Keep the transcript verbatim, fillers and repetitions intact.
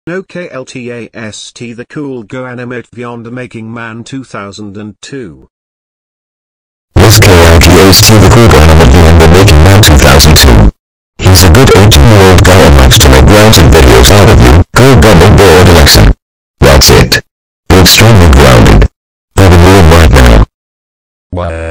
No K L T A S T the cool GoAnimate Vyonder making man two thousand two. Yes, K L T A S T the cool GoAnimate Vyonder making man two thousand two. He's a good eighteen-year-old guy and likes to make rhymes and videos out of you. Go Gumble board Alexa. That's it. You're extremely grounded. Probably right now. What?